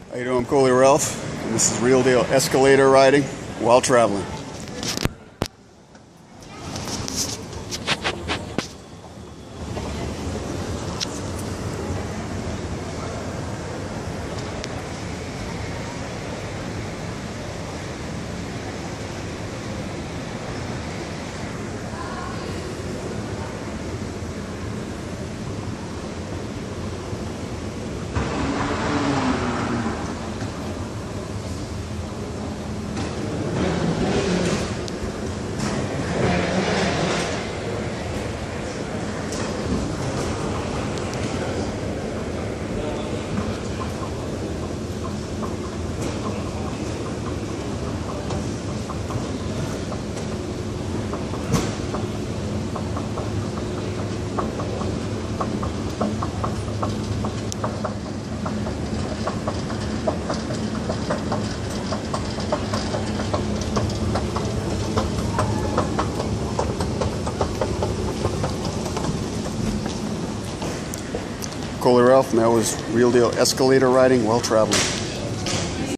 How you doing? I'm Coley Ralph, and this is real deal escalator riding while traveling. Coley Ralph, and that was real deal escalator riding while traveling.